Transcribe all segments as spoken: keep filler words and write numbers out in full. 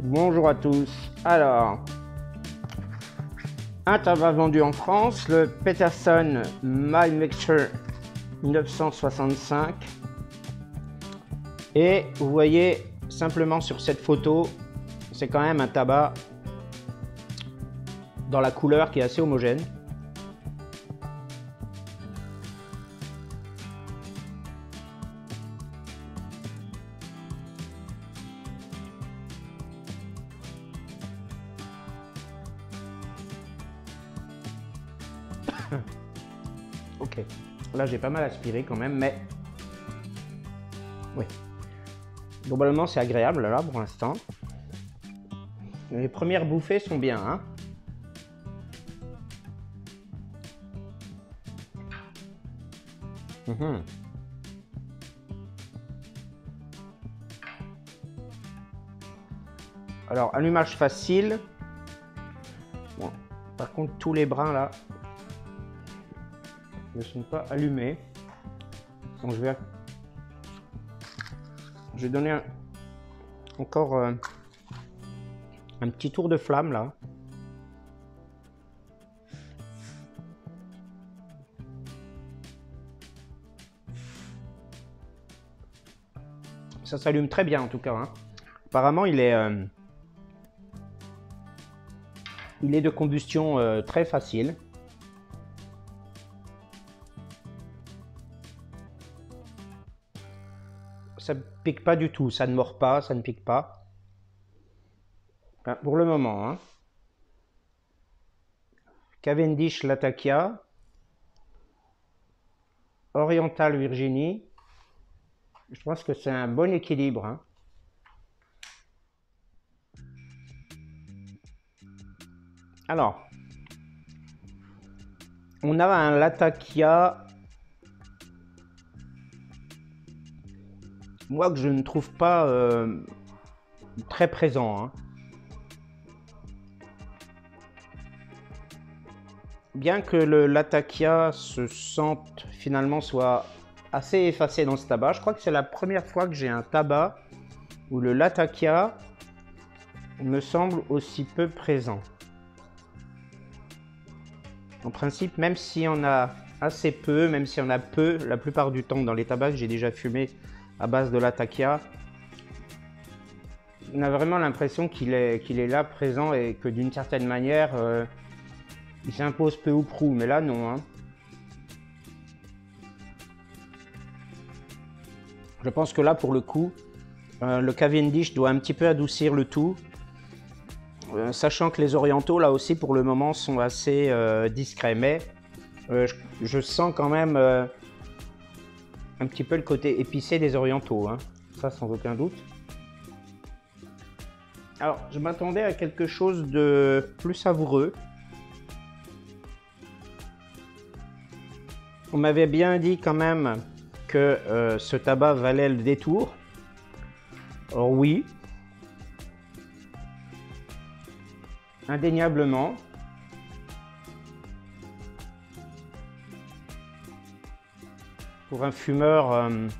Bonjour à tous. Alors, un tabac vendu en France, le Peterson My Mixture mille neuf cent soixante-cinq. Et vous voyez simplement sur cette photo, c'est quand même un tabac dans la couleur qui est assez homogène. Ok, là j'ai pas mal aspiré quand même, mais oui, globalement c'est agréable là pour l'instant. Les premières bouffées sont bien, hein. Mmh. Alors, allumage facile. Bon, par contre, tous les brins là ne sont pas allumés. Donc, je vais, je vais donner un, encore euh, un petit tour de flamme là. Ça s'allume très bien en tout cas, hein. Apparemment il est euh, il est de combustion euh, très facile. Ça ne pique pas du tout, ça ne mord pas, ça ne pique pas. Enfin, pour le moment, hein. Cavendish Latakia, Oriental Virginie. Je pense que c'est un bon équilibre, hein. Alors, on a un Latakia, moi que je ne trouve pas euh, très présent, hein. Bien que le Latakia se sente finalement soit assez effacé dans ce tabac, je crois que c'est la première fois que j'ai un tabac où le Latakia me semble aussi peu présent. En principe, même si on a assez peu, même si on a peu, la plupart du temps dans les tabacs que j'ai déjà fumé à base de Latakia, on a vraiment l'impression qu'il est, qu'il est là présent et que d'une certaine manière, euh, il s'impose peu ou prou, mais là non, hein. Je pense que là, pour le coup, euh, le Cavendish doit un petit peu adoucir le tout, euh, sachant que les orientaux, là aussi, pour le moment, sont assez euh, discrets. Mais euh, je, je sens quand même euh, un petit peu le côté épicé des orientaux, hein. Ça, sans aucun doute. Alors, je m'attendais à quelque chose de plus savoureux. On m'avait bien dit quand même que euh, ce tabac valait le détour. Alors oui, indéniablement. Pour un fumeur euh,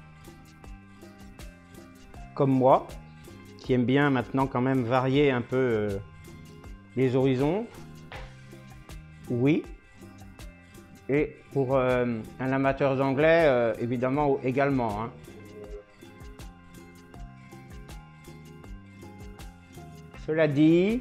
comme moi, qui aime bien maintenant quand même varier un peu euh, les horizons, oui. Et pour euh, un amateur d'anglais, euh, évidemment également, hein. Cela dit,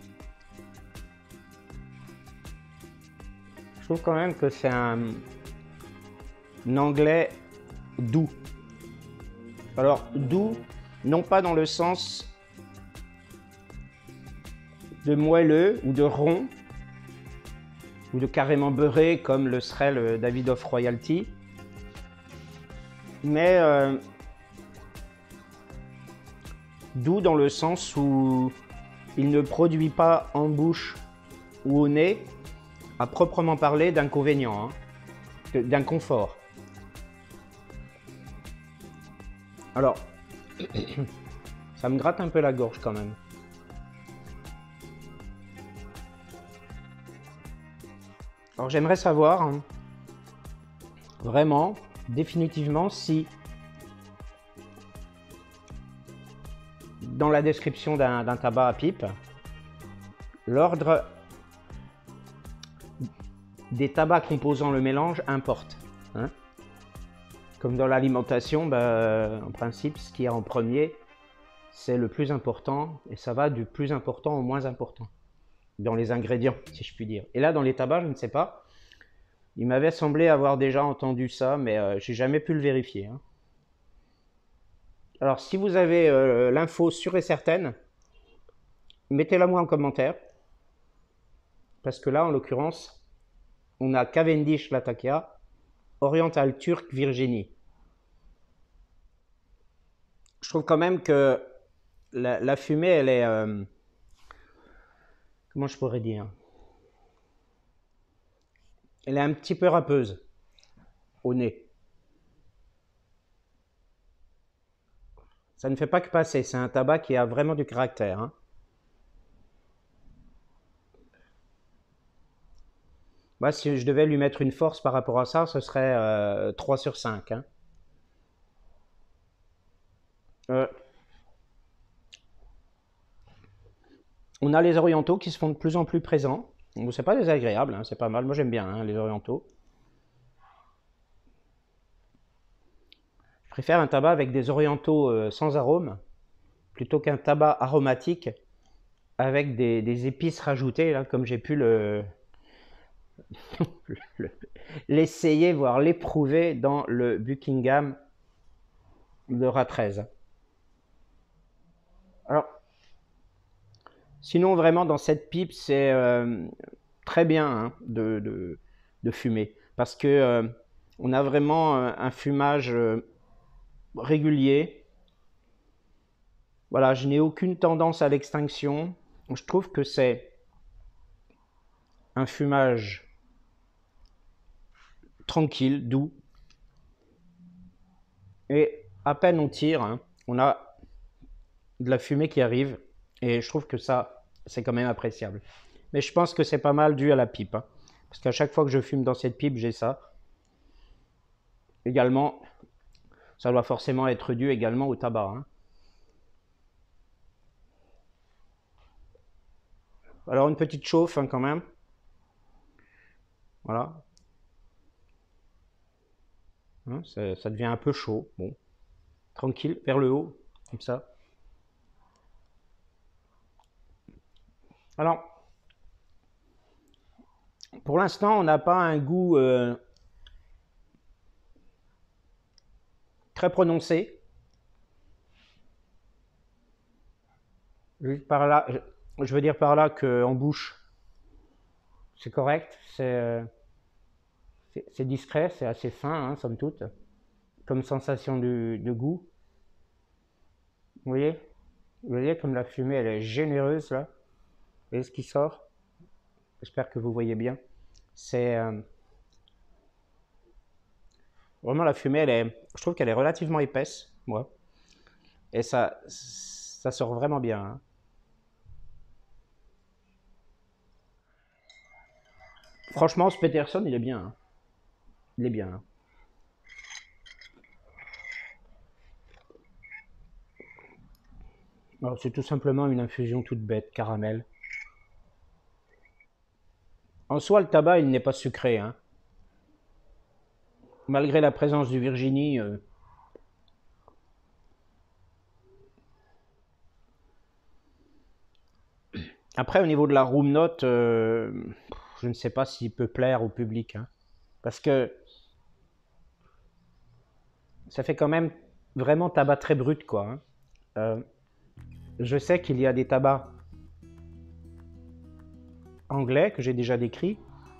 je trouve quand même que c'est un, un anglais doux. Alors doux, non pas dans le sens de moelleux ou de rond, ou de carrément beurré comme le serait le Davidoff Royalty, mais euh, doux dans le sens où il ne produit pas en bouche ou au nez, à proprement parler, d'inconvénients, hein, d'inconfort. Alors, ça me gratte un peu la gorge quand même. Alors j'aimerais savoir, hein, vraiment, définitivement, si dans la description d'un d'un tabac à pipe l'ordre des tabacs composant le mélange importe. Hein. Comme dans l'alimentation, bah, en principe, ce qu'il y a en premier, c'est le plus important, et ça va du plus important au moins important, dans les ingrédients, si je puis dire. Et là, dans les tabacs, je ne sais pas, il m'avait semblé avoir déjà entendu ça, mais euh, j'ai jamais pu le vérifier. Hein. Alors, si vous avez euh, l'info sûre et certaine, mettez-la moi en commentaire, parce que là, en l'occurrence, on a Cavendish Latakia, Oriental Turk Virginie. Je trouve quand même que la, la fumée, elle est... Euh, comment je pourrais dire? Elle est un petit peu râpeuse au nez. Ça ne fait pas que passer, c'est un tabac qui a vraiment du caractère. Hein. Moi, si je devais lui mettre une force par rapport à ça, ce serait euh, trois sur cinq. Hein. Euh, on a les orientaux qui se font de plus en plus présents. C'est pas désagréable, hein, c'est pas mal. Moi, j'aime bien hein, les orientaux. Je préfère un tabac avec des orientaux euh, sans arôme plutôt qu'un tabac aromatique avec des, des épices rajoutées, là, comme j'ai pu le l'essayer, voire l'éprouver dans le Buckingham de Rat treize. Alors, sinon, vraiment, dans cette pipe, c'est euh, très bien hein, de, de, de fumer, parce que euh, on a vraiment un, un fumage euh, régulier. Voilà, je n'ai aucune tendance à l'extinction. Je trouve que c'est un fumage tranquille, doux. Et à peine on tire, hein, on a de la fumée qui arrive. Et je trouve que ça, c'est quand même appréciable. Mais je pense que c'est pas mal dû à la pipe. Hein, parce qu'à chaque fois que je fume dans cette pipe, j'ai ça. Également, ça doit forcément être dû également au tabac. Hein. Alors une petite chauffe hein, quand même. Voilà. Hein, ça devient un peu chaud. Bon. Tranquille, vers le haut, comme ça. Alors, pour l'instant, on n'a pas un goût euh, très prononcé. Juste par là, je, je veux dire par là qu'en bouche, c'est correct, c'est c'est discret, c'est assez fin, hein, somme toute, comme sensation de, de goût. Vous voyez, vous voyez comme la fumée, elle est généreuse là. Vous voyez ce qui sort? J'espère que vous voyez bien. C'est euh, vraiment la fumée, elle est, je trouve qu'elle est relativement épaisse, moi, et ça, ça sort vraiment bien. Hein. Franchement, ce Peterson, il est bien. Hein. Il est bien. Hein. C'est tout simplement une infusion toute bête, caramel. En soi, le tabac, il n'est pas sucré. Hein. Malgré la présence du Virginie, euh, après, au niveau de la room note, euh, je ne sais pas s'il peut plaire au public. Hein. Parce que ça fait quand même vraiment tabac très brut, quoi. Hein. Euh, je sais qu'il y a des tabacs anglais que j'ai déjà décrits,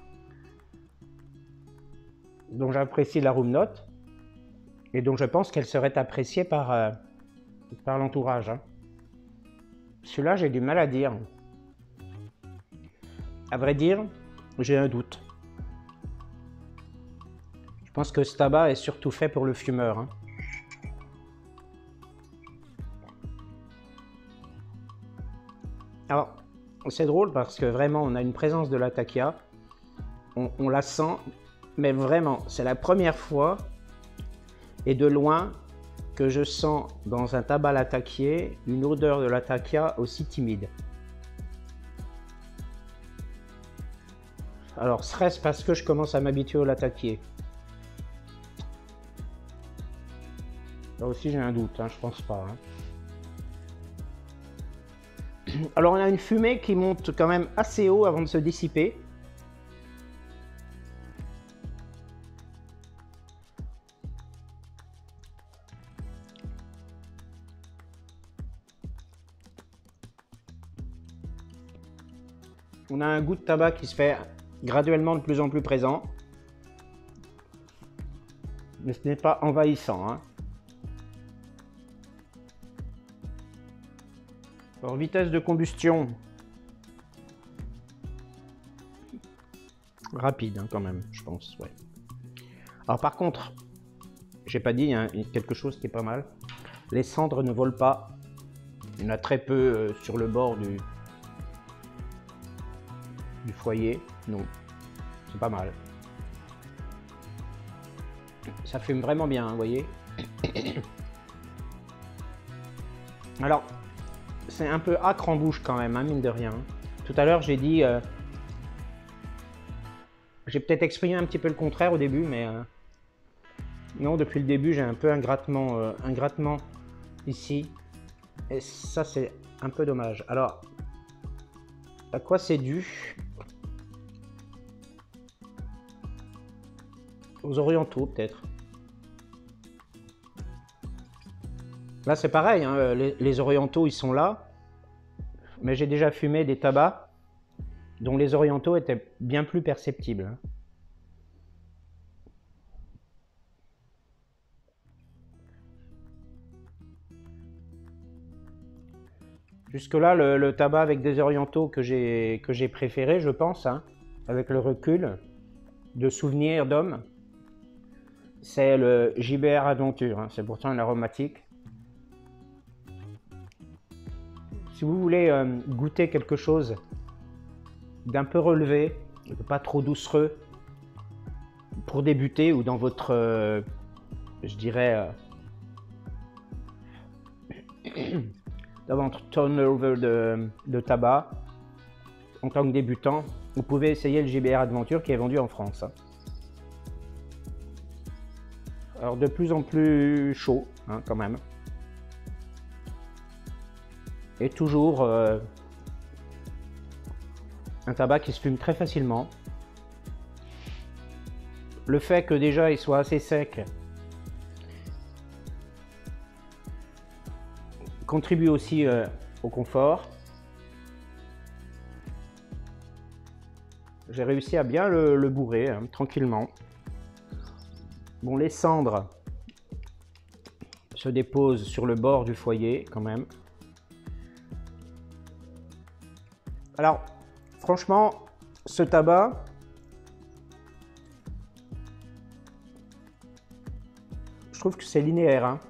dont j'apprécie la room note, et dont je pense qu'elle serait appréciée par, euh, par l'entourage. Hein. Celui-là, j'ai du mal à dire. À vrai dire, j'ai un doute. Je pense que ce tabac est surtout fait pour le fumeur. Hein. Alors, c'est drôle parce que vraiment, on a une présence de Latakia. On, on la sent, mais vraiment, c'est la première fois, et de loin, que je sens dans un tabac latakié une odeur de latakia aussi timide. Alors, serait-ce parce que je commence à m'habituer au latakié? Là aussi, j'ai un doute, hein, je pense pas. Hein. Alors, on a une fumée qui monte quand même assez haut avant de se dissiper. On a un goût de tabac qui se fait graduellement de plus en plus présent. Mais ce n'est pas envahissant. Hein. Alors, vitesse de combustion. Rapide hein, quand même, je pense. Ouais. Alors par contre, j'ai pas dit, hein, quelque chose qui est pas mal. Les cendres ne volent pas. Il y en a très peu euh, sur le bord du, du foyer. Non, c'est pas mal. Ça fume vraiment bien, hein, vous voyez. Alors, c'est un peu âcre en bouche quand même, hein, mine de rien. Tout à l'heure, j'ai dit... Euh, j'ai peut-être exprimé un petit peu le contraire au début, mais... Euh, non, depuis le début, j'ai un peu un grattement, euh, un grattement ici. Et ça, c'est un peu dommage. Alors, à quoi c'est dû? Aux orientaux, peut-être. Là, c'est pareil, hein, les, les orientaux, ils sont là. Mais j'ai déjà fumé des tabacs dont les orientaux étaient bien plus perceptibles. Hein. Jusque-là, le, le tabac avec des orientaux que j'ai que j'ai préféré, je pense, hein, avec le recul de souvenirs d'hommes, c'est le J B R Adventure. Hein, c'est pourtant un aromatique. Si vous voulez euh, goûter quelque chose d'un peu relevé, de pas trop doucereux, pour débuter ou dans votre, euh, je dirais, euh, dans votre turnover de, de tabac, en tant que débutant, vous pouvez essayer le J B R Adventure qui est vendu en France. Hein. Alors de plus en plus chaud, hein, quand même. Et toujours euh, un tabac qui se fume très facilement. Le fait que déjà il soit assez sec contribue aussi euh, au confort. J'ai réussi à bien le, le bourrer, hein, tranquillement. Bon, les cendres se déposent sur le bord du foyer quand même. Alors, franchement, ce tabac, je trouve que c'est linéaire. Hein.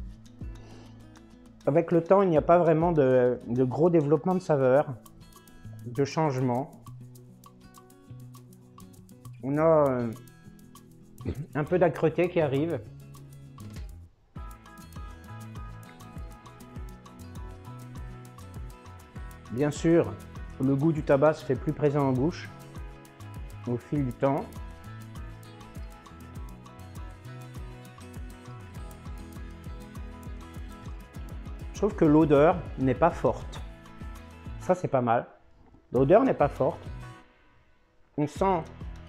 Avec le temps, il n'y a pas vraiment de, de gros développement de saveur, de changement. On a euh, un peu d'âcreté qui arrive. Bien sûr, le goût du tabac se fait plus présent en bouche au fil du temps. Je trouve que l'odeur n'est pas forte. Ça, c'est pas mal. L'odeur n'est pas forte. On sent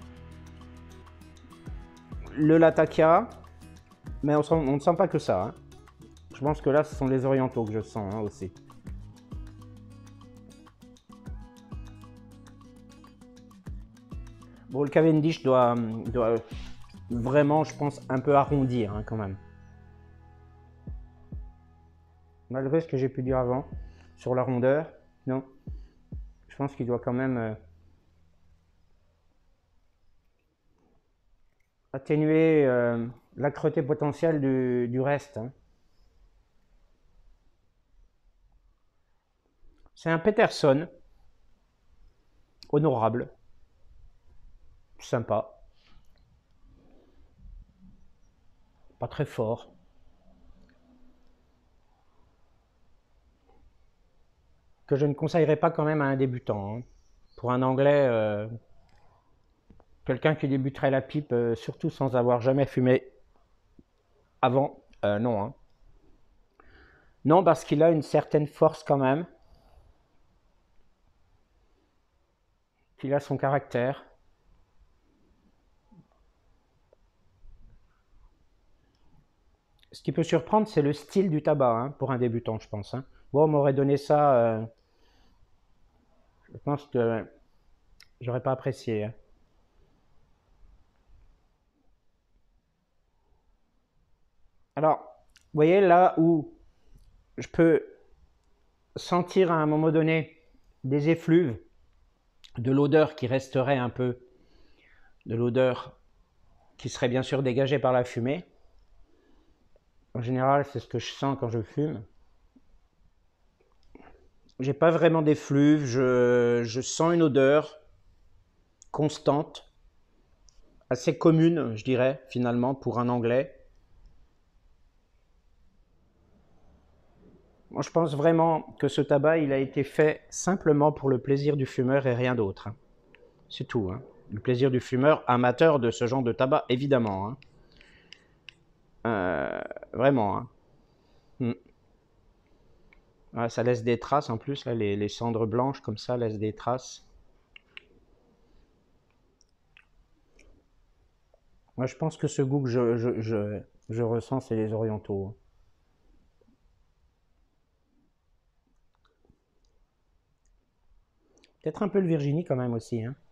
le latakia, mais on, sent, on ne sent pas que ça. Hein. Je pense que là, ce sont les orientaux que je sens hein, aussi. Bon, le Cavendish doit, doit vraiment, je pense, un peu arrondir hein, quand même. Malgré ce que j'ai pu dire avant sur la rondeur, non. Je pense qu'il doit quand même euh, atténuer euh, l'âcreté potentielle du, du reste. Hein. C'est un Peterson, honorable, sympa, pas très fort. que je ne conseillerais pas quand même à un débutant, hein. Pour un anglais, euh, quelqu'un qui débuterait la pipe, euh, surtout sans avoir jamais fumé avant, euh, non. Hein. Non, parce qu'il a une certaine force quand même, qu'il a son caractère. Ce qui peut surprendre, c'est le style du tabac, hein, pour un débutant, je pense. Hein. Bon, on m'aurait donné ça, euh, je pense que j'aurais pas apprécié. Hein. Alors, vous voyez là où je peux sentir à un moment donné des effluves, de l'odeur qui resterait un peu, de l'odeur qui serait bien sûr dégagée par la fumée. En général, c'est ce que je sens quand je fume. J'ai pas vraiment d'effluves, je, je sens une odeur constante, assez commune, je dirais, finalement, pour un anglais. Moi, je pense vraiment que ce tabac, il a été fait simplement pour le plaisir du fumeur et rien d'autre. Hein. C'est tout. Hein. Le plaisir du fumeur amateur de ce genre de tabac, évidemment. Hein. Euh, vraiment. Hein. Mm. Ouais, ça laisse des traces en plus, là, les, les cendres blanches comme ça laissent des traces. Moi, je pense que ce goût que je, je, je, je ressens, c'est les orientaux. Peut-être un peu le Virginie quand même aussi. Hein.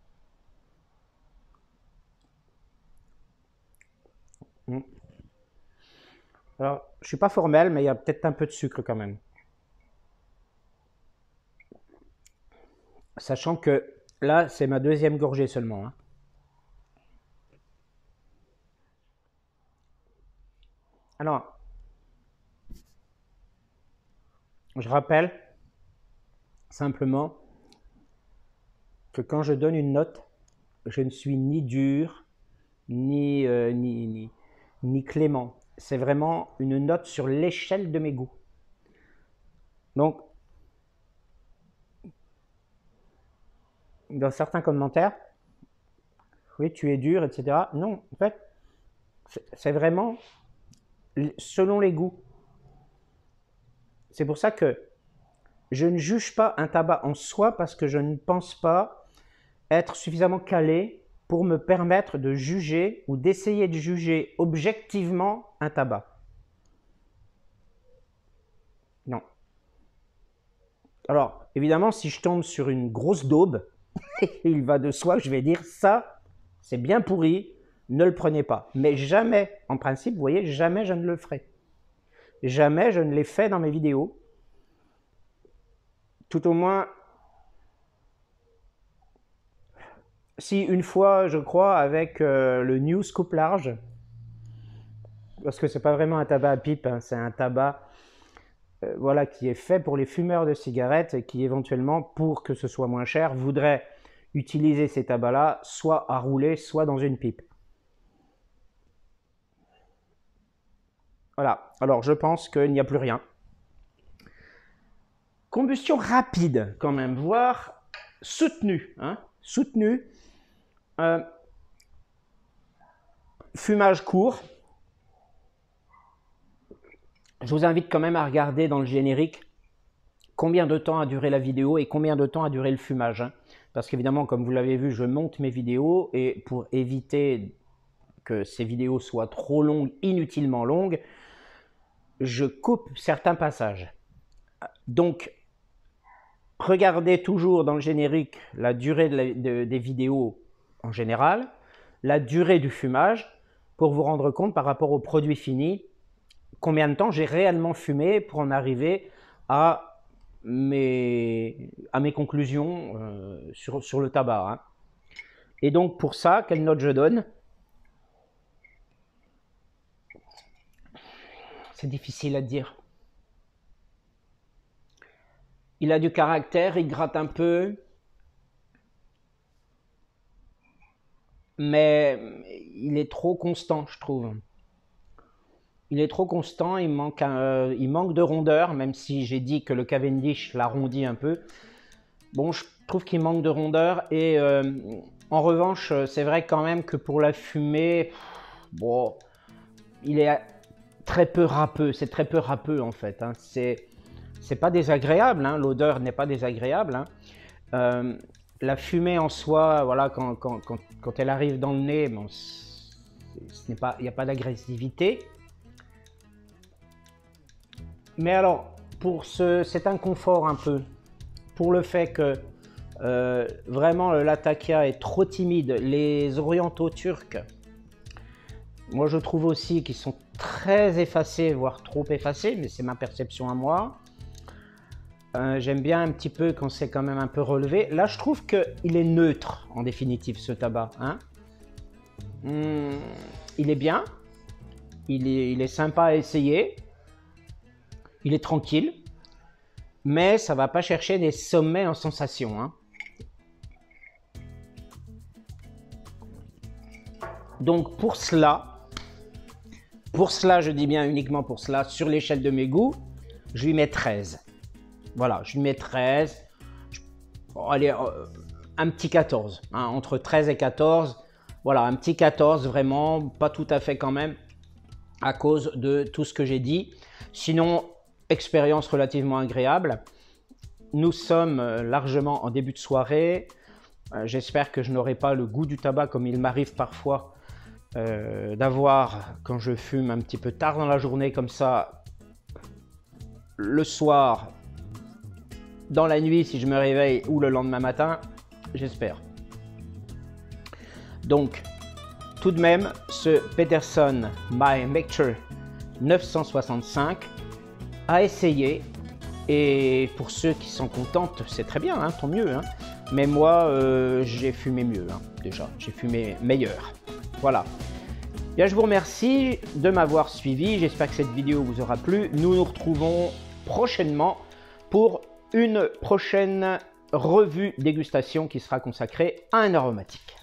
Mm. Alors, je suis pas formel, mais il y a peut-être un peu de sucre quand même. Sachant que là, c'est ma deuxième gorgée seulement. Hein. Alors, je rappelle simplement que quand je donne une note, je ne suis ni dur, ni, euh, ni, ni, ni clément. C'est vraiment une note sur l'échelle de mes goûts. Donc, dans certains commentaires, oui, tu es dur, et cetera. Non, en fait, c'est vraiment selon les goûts. C'est pour ça que je ne juge pas un tabac en soi parce que je ne pense pas être suffisamment calé pour me permettre de juger ou d'essayer de juger objectivement un tabac. Non. Alors, évidemment, si je tombe sur une grosse daube, il va de soi que je vais dire ça, c'est bien pourri, ne le prenez pas. Mais jamais, en principe, vous voyez, jamais je ne le ferai. Jamais je ne l'ai fait dans mes vidéos. Tout au moins, si une fois, je crois, avec euh, le New Scoop Large, parce que c'est pas vraiment un tabac à pipe, hein, c'est un tabac euh, voilà, qui est fait pour les fumeurs de cigarettes et qui éventuellement, pour que ce soit moins cher, voudraient utiliser ces tabacs-là soit à rouler, soit dans une pipe. Voilà, alors je pense qu'il n'y a plus rien. Combustion rapide quand même, voire soutenue. Hein, soutenue. Euh, fumage court. Je vous invite quand même à regarder dans le générique combien de temps a duré la vidéo et combien de temps a duré le fumage. Hein. Parce qu'évidemment, comme vous l'avez vu, je monte mes vidéos et pour éviter que ces vidéos soient trop longues, inutilement longues, je coupe certains passages. Donc, regardez toujours dans le générique la durée de la, de, des vidéos en général, la durée du fumage, pour vous rendre compte par rapport au produit fini, combien de temps j'ai réellement fumé pour en arriver à mes, à mes conclusions euh, sur, sur le tabac. Hein. Et donc pour ça, quelle note je donne? C'est difficile à dire. Il a du caractère, il gratte un peu, mais il est trop constant, je trouve. il est trop constant, il manque, un, euh, il manque de rondeur, même si j'ai dit que le Cavendish l'arrondit un peu. Bon, je trouve qu'il manque de rondeur et euh, en revanche, c'est vrai quand même que pour la fumée, bon, il est très peu râpeux, c'est très peu râpeux en fait. Hein. C'est c'est pas désagréable, hein, l'odeur n'est pas désagréable. Hein. Euh, la fumée en soi, voilà, quand, quand, quand, quand elle arrive dans le nez, bon, ce n'est pas, il n'y a pas d'agressivité. Mais alors, pour ce, cet inconfort un peu, pour le fait que euh, vraiment le Latakia est trop timide, les orientaux turcs, moi je trouve aussi qu'ils sont très effacés, voire trop effacés, mais c'est ma perception à moi. Euh, J'aime bien un petit peu quand c'est quand même un peu relevé. Là, je trouve qu'il est neutre, en définitive, ce tabac. Hein. Hum, il est bien. Il est, il est sympa à essayer. Il est tranquille. Mais ça ne va pas chercher des sommets en sensation. Hein. Donc, pour cela, pour cela, je dis bien uniquement pour cela, sur l'échelle de mes goûts, je lui mets treize. Voilà, je lui mets treize, bon, allez, euh, un petit quatorze, hein, entre treize et quatorze, voilà, un petit quatorze vraiment, pas tout à fait quand même, à cause de tout ce que j'ai dit. Sinon, expérience relativement agréable. Nous sommes largement en début de soirée, euh, j'espère que je n'aurai pas le goût du tabac comme il m'arrive parfois euh, d'avoir quand je fume un petit peu tard dans la journée comme ça, le soir, dans la nuit, si je me réveille, ou le lendemain matin, j'espère. Donc, tout de même, ce Peterson My Mixture neuf cent soixante-cinq à essayer. Et pour ceux qui sont contents, c'est très bien, hein, tant mieux. Hein. Mais moi, euh, j'ai fumé mieux, hein, déjà. J'ai fumé meilleur. Voilà. Bien, je vous remercie de m'avoir suivi. J'espère que cette vidéo vous aura plu. Nous nous retrouvons prochainement pour une prochaine revue dégustation qui sera consacrée à un aromatique.